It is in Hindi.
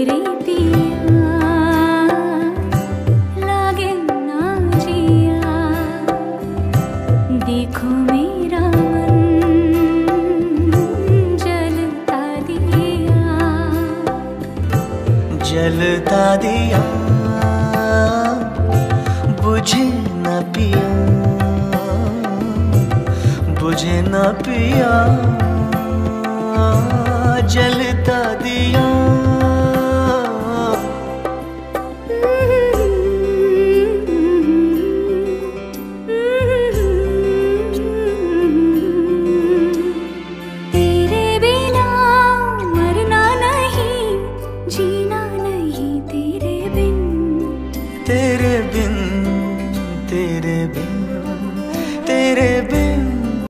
रे पिया लागे ना जिया। देखो मेरा मन जलता दिया, जलता दिया बुझे न पिया, बुझे न पिया, जलता दिया